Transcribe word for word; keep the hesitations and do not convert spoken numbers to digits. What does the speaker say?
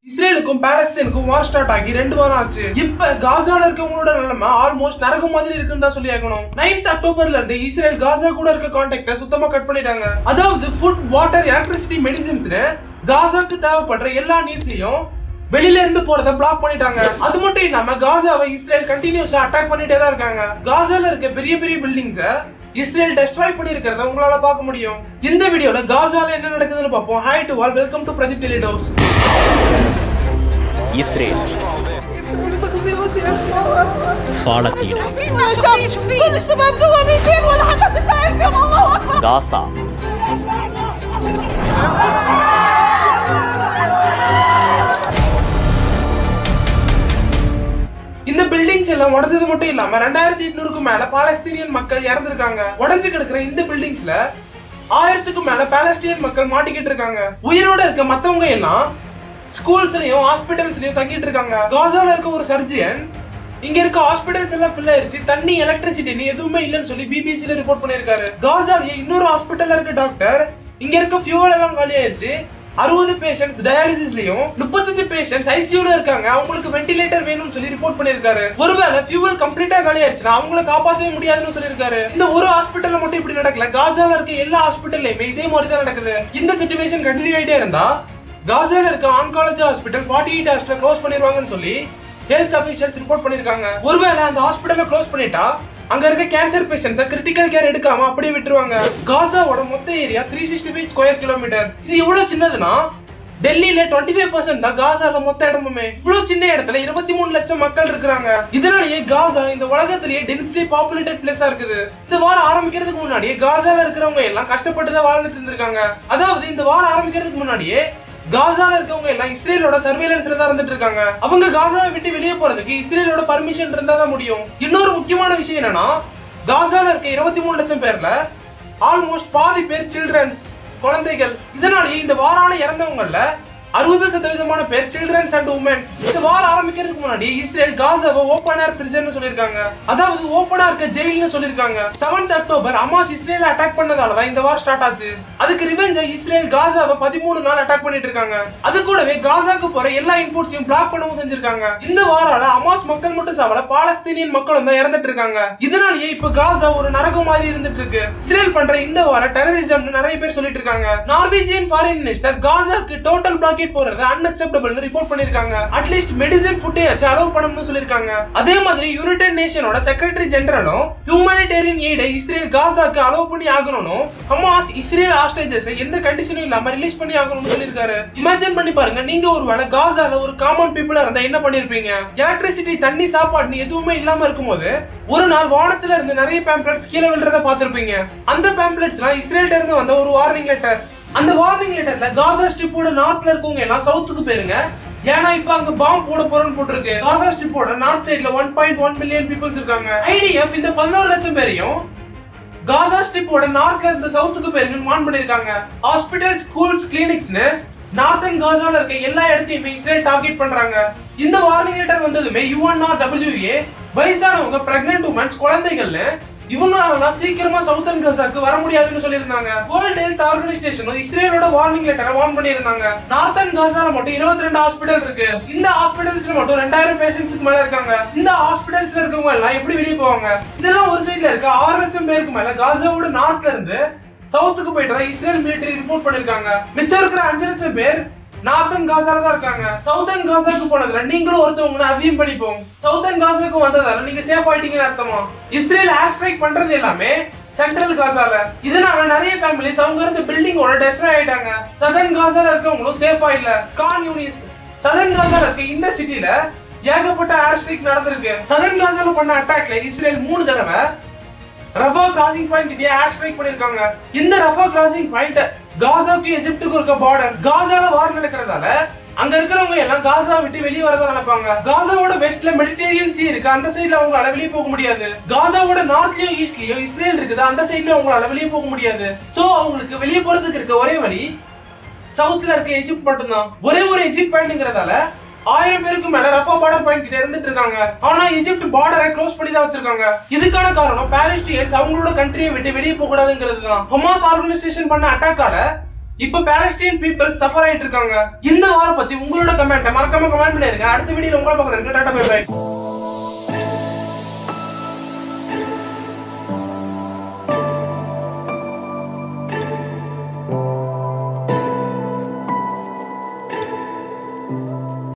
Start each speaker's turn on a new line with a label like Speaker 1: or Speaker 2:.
Speaker 1: இஸ்ரேலுக்கும் பாலஸ்தீனுக்கும் வார் ஸ்டார்ட் ஆகி ரெண்டு வாரம் ஆச்சு. இப்ப காசால இருக்கவங்களோட நிலைமை ஆல்மோஸ்ட் நரகம் மாதிரி இருக்குன்னு தான் சொல்லி ஆகணும். நைன்த் அக்டோபர்ல இருந்து இஸ்ரேல் காசா கூட இருக்க கான்டாக்ட சுத்தமா கட் பண்ணிட்டாங்க. அதாவது ஃபுட், வாட்டர், எலக்ட்ரிசிட்டி, மெடிசின்ஸ்னு காசாக்கு தேவைப்படுற எல்லா நீட்ஸையும் வெளியில இருந்து போறத பிளாக் பண்ணிட்டாங்க. அது மட்டும் இல்லாம காசாவை இஸ்ரேல் கண்டினியூஸா அட்டாக் பண்ணிட்டே தான் இருக்காங்க. காசால இருக்க பெரிய பெரிய பில்டிங்ஸை இஸ்ரேல் டெஸ்ட்ராய் பண்ணிருக்கிறத உங்களால பார்க்க முடியும். இந்த வீடியோல காசால என்ன நடக்குதுன்னு பார்ப்போம். Hi to all, welcome to Pradeep daily dose.
Speaker 2: Israel فلسطين
Speaker 3: كل الشباب جوا ميتين ولا حدا تساعد فيهم. الله اكبر.
Speaker 2: غازا
Speaker 1: இந்த பில்டிங்ஸ் எல்லாம் உடைஞ்சது மட்டும் இல்லாம ரெண்டாயிரத்தி எட்நூறுக்கும் மேல பாலஸ்தீனியன் மக்கள் இறந்திருக்காங்க. உடைஞ்சு கிடக்குற இந்த பில்டிங்ஸ்ல ஆயிரத்துக்கும் மேல பாலஸ்தீனியன் மக்கள் மாட்டிக்கிட்டு இருக்காங்க. உயிரோட இருக்க மத்தவங்க எல்லாம் ஸ்கூல்ஸ்லயும் ஹாஸ்பிட்டல்ஸ்லயும் தங்கிட்டு இருக்காங்க. காசால இருக்க ஒரு சர்ஜியன் இங்க இருக்க ஹாஸ்பிட்டல்ஸ் எல்லாம் ஃபில் ஆயிருச்சு, தண்ணி, எலக்ட்ரிசிட்டி எதுவுமே இல்லன்னு சொல்லி பிபிசில ரிப்போர்ட் பண்ணிருக்காரு. காசாலயே இன்னொரு ஹாஸ்பிட்டல்ல இருக்க டாக்டர் இங்க இருக்க ஃபியூவல் எல்லாம் காலி ஆயிருச்சு, அறுபது பேஷண்ட்ஸ் டயாலிசிஸ்லயும் முப்பத்தஞ்சு பேஷண்ட்ஸ் ஐசியூல இருக்காங்க, அவங்களுக்கு வென்டிலேட்டர் வேணும்னு சொல்லி ரிப்போர்ட் பண்ணிருக்காரு. ஒருவேளை ஃபியூவல் கம்ப்ளீட்டா காலி ஆயிருச்சுன்னா அவங்கள காப்பாற்றவே முடியாதுன்னு சொல்லிருக்காரு. இந்த ஒரு ஹாஸ்பிட்டல்ல மட்டும் இப்படி நடக்கல, காசால இருக்க எல்லா ஹாஸ்பிட்டல்லையுமே இதே மாதிரி தான் நடக்குது. இந்த சிச்சுவேஷன் கண்டினியூ ஆயிட்டே இருந்தா காசால இருக்க ஆன்காலஜி ஹாஸ்பிட்டல் ஃபார்ட்டி எயிட் ஹவர்ஸ்ல க்ளோஸ் பண்ணிடுவாங்கன்னு சொல்லி ஹெல்த் அபிஷியல்ஸ் ரிப்போர்ட் பண்ணிருக்காங்க. ஒருவேளை அந்த ஹாஸ்பிட்டலை க்ளோஸ் பண்ணிட்டா அங்க இருக்க கேன்சர் பேஷண்ட்ஸை கிரிட்டிக்கல் கேர் எடுக்காம அப்படியே விட்டுருவாங்க. காசாவோட மொத்த area three sixty five square kilometer. இது எவ்வளவு சின்னதுன்னா டெல்லியில டுவெண்ட்டி ஃபைவ் பர்சன்ட் தான் காசால மொத்த இடமுமே. இவ்வளவு சின்ன இடத்துல இருபத்தி மூணு லட்சம் மக்கள் இருக்காங்க. இதனாலேயே காசா இந்த உலகத்திலேயே டென்ஸ்லி பாப்புலேட்டட் பிளேஸா இருக்குது. இந்த வாரம் ஆரம்பிக்கிறதுக்கு முன்னாடியே காசால இருக்கிறவங்க எல்லாம் கஷ்டப்பட்டு தான் வாழ்ந்துட்டு இருந்திருக்காங்க. அதாவது இந்த வாரம் ஆரம்பிக்கிறதுக்கு முன்னாடியே காசால இருக்கவங்க எல்லாம் இஸ்ரேலோட சர்வேலன்ஸ்ல தான் இருந்துட்டு இருக்காங்க. அவங்க காசாவை விட்டு வெளியே போறதுக்கு இஸ்ரேலோட பர்மிஷன் இருந்தா தான் முடியும். இன்னொரு முக்கியமான விஷயம் என்னன்னா காசால இருக்க இருபத்தி மூணு லட்சம் பேர்ல ஆல்மோஸ்ட் பாதி பேர் சில்ட்ரன்ஸ், குழந்தைகள். இதனாலேயே இந்த வாரால இறந்தவங்கல அறுபது சதவீதமான பேர் சில்ட்ரன்ஸ் அண்ட் உமன்ஸ். இந்த வாரம் ஆரம்பிக்கிறதுக்கு முன்னாடி இஸ்ரேல் காசாவை ஓபன் ஏர் பிரிசன் சொல்லிருக்காங்க, அதாவது ஓபனா இருக்க ஜெயில்னு சொல்லிருக்காங்க. Seventh October Hamas Israel attack பண்ணதாலதான் இந்த வார் ஸ்டார்ட் ஆச்சு. அதுக்கு ரிவெஞ்சா இஸ்ரேல் காசாவை பதிமூணு நாள் அட்டாக் பண்ணிட்டு இருக்காங்க. அது கூடவே காசாக்கு போற எல்லா இன்புட்ஸையும் பிளாக் பண்ணவும் செஞ்சிருக்காங்க. இந்த வாரால ஹமாஸ் மக்கள் மட்டும் சாவல, பாலஸ்தீனியன் மக்களும் தான் இறந்துட்டு இருக்காங்க. இதனாலேயே இப்ப காசா ஒரு நரகம் மாதிரி இருந்துட்டு இருக்கு. இஸ்ரேல் பண்ற இந்த வார டெரரிசம்னு நிறைய பேர் சொல்லிட்டு இருக்காங்க. நார்வேஜியன் ஃபாரின் மினிஸ்டர் காசாக்கு டோட்டல் பிளாக் போறது அன்அக்செப்டபிள்னு ரிப்போர்ட் பண்ணிருக்காங்க. அட்லீஸ்ட் மெடிசின் ஃபுட்டே அலோவ் பண்ணணும்னு சொல்லிருக்காங்க. அதே மாதிரி யுனைடெட் நேஷனோட செக்ரட்டரி ஜெனரலும் ஹியூமனிடேரியன் எய்டை இஸ்ரேல் காசாக்கு அலோவ் பண்ணி ஆகணும், ஹமாஸ் இஸ்ரேல் ஹாஸ்டேஜஸ் எந்த கண்டிஷனும் இல்லாம ரிலீஸ் பண்ணி ஆகணும்னு சொல்லிருக்காரு. இமேஜின் பண்ணி பாருங்க, நீங்க ஒருவேளை காசால ஒரு காமன் பீப்புளா இருந்தா என்ன பண்ணிருப்பீங்க? எலக்ட்ரிசிட்டி, தண்ணி, சாப்பாடு எதுவுமே இல்லாம இருக்கும்போது ஒரு நாள் வானத்துல இருந்து நிறைய பேம்ப்ளெட்ஸ் கீழே விழுறத பாத்திருப்பீங்க. அந்த பேம்ப்ளெட்ஸ்லாம் இஸ்ரேல்ல இருந்து வந்த ஒரு வார்னிங் லெட்டர். அந்த வார்னிங் லெட்டர்ல காசா ஸ்ட்ரிப்போட நார்த்ல இருக்கவங்க எல்லாம் சவுத்துக்கு போயிருங்க, ஏன்னா இப்ப அங்க பாம்பு போட போறன்னு போட்டுருக்கு. காசா ஸ்ட்ரிப்போட நார்த் சைடுல one point one million peoples இருக்காங்க. ஐடிஎஃப் இந்த பதினோரு லட்சம் பேரையும் காசா ஸ்ட்ரிப்போட நார்த்ல இருந்து சவுத்துக்கு போயிருங்கன்னு வார்ன் பண்ணிருக்காங்க. ஹாஸ்பிட்டல், ஸ்கூல்ஸ், கிளினிக்ஸ்னு நார்த்தன் காசால இருக்க எல்லா இடத்தையுமே இஸ்ரேல் டார்கெட் பண்றாங்க. இந்த வார்னிங் லெட்டர் வந்ததுமே யுஎன்ஆர்டபிள்யூஏ வயசானவங்க, பிரெக்னன்ட் உமன்ஸ், குழந்தைகள்னு இவங்களால சீக்கிரமா சவுத்தர்ன் காசாக்கு வர முடியாதுன்னு சொல்லியிருந்தாங்க. வேர்ல்ட் ஹெல்த் ஆர்கனைசேஷனும் இஸ்ரேலோட வார்னிங் லெட்டரை வார்ன் பண்ணியிருந்தாங்க. நார்த்தன் காசால மட்டும் இருபத்தி ரெண்டு ஹாஸ்பிட்டல் இருக்கு. இந்த ஹாஸ்பிட்டல்ஸ்ல மட்டும் ரெண்டாயிரம் பேஷண்ட்ஸ்க்கு மேல இருக்காங்க. இந்த ஹாஸ்பிட்டல்ஸ்ல இருக்கவங்க எல்லாம் எப்படி வெளியே போவாங்க? இதெல்லாம் ஒரு சைடுல இருக்க ஆறு லட்சம் பேருக்கு மேல காசாவோட நார்த்ல இருந்து சவுத்துக்கு போயிட்டதா இஸ்ரேல் மிலிட்டரி ரிப்போர்ட் பண்ணிருக்காங்க. மிச்சம் இருக்கிற அஞ்சு லட்சம் பேர் நார்த்தன் காசால தான் இருக்காங்க. சவுத்தர்ன் காசாக்கு போனதுல நீங்களும் ஒருத்தவங்க அதையும் படிப்போம். சவுத்தர்ன் காசாக்கு வந்ததால நீங்க சேஃப் ஆயிட்டீங்கன்னு அர்த்தமா? இஸ்ரேல் ஏர் ஸ்ட்ரைக் பண்றது எல்லாமே சென்ட்ரல் காசால. இதனால நிறைய ஃபேமிலிஸ் அவங்க இருந்த பில்டிங்கோட டெஸ்ட்ராய் ஆயிட்டாங்க. சதர்ன் காசால இருக்கவங்களும் சேஃபா இல்ல. கான் யூனிஸ் சதர்ன் காசால இருக்க இந்த சிட்டில ஏகப்பட்ட ஏர் ஸ்ட்ரைக் நடந்திருக்கு. சதர்ன் காசால பண்ண அட்டாக்ல இஸ்ரேல் மூணு தடவை ரஃபா கிராசிங் பாயிண்ட் கிட்ட ஏர் ஸ்ட்ரைக் பண்ணிருக்காங்க. இந்த ரஃபா கிராசிங் பாயிண்ட் காசாக்கு எஜிப்டுக்கு இருக்க பார்டர். காசால வார் நடக்கிறதால அங்க இருக்கிறவங்க எல்லாம் காசா விட்டு வெளியே வரதான் நினைப்பாங்க. காசாவோட வெஸ்ட்ல மெடிட்டரேனியன் சீ இருக்கு, அந்த சைடுல அவங்களால வெளியே போக முடியாது. காசாவோட நார்த்லயும் ஈஸ்ட்லயும் இஸ்ரேல் இருக்குது, அந்த சைடுல அவங்களால வெளியே போக முடியாது. சோ அவங்களுக்கு வெளியே போறதுக்கு இருக்க ஒரே வழி சவுத்ல இருக்க எஜிப்ட் மட்டும்தான். ஒரே ஒரு எஜிப்ட் பாயிண்ட்ங்கிறதால ஆயிரம் பேருக்கு மேல ரஃபா பார்டர் பாயிண்ட் கிட்ட இருந்துட்டு இருக்காங்க. ஆனா எஜிப்ட் பார்டரை க்ளோஸ் பண்ணி தான் வச்சிருக்காங்க. இதுக்கான காரணம் பாலஸ்தீனியன்ஸ் அவங்களோட கண்ட்ரியை விட்டு வெளியே போக கூடாதுங்கிறது தான். ஹமாஸ் ஆர்கனைசேஷன் பண்ண அட்டாக்கால இப்ப பாலஸ்தீன் பீப்பிள் சஃபர் ஆயிட்டு இருக்காங்க. இந்த வார பத்தி உங்களோட கமெண்ட் மறக்காம கமெண்ட் பண்ணிருங்க. அடுத்த வீடியோல உங்களை பார்க்கறேன். Tata bye by.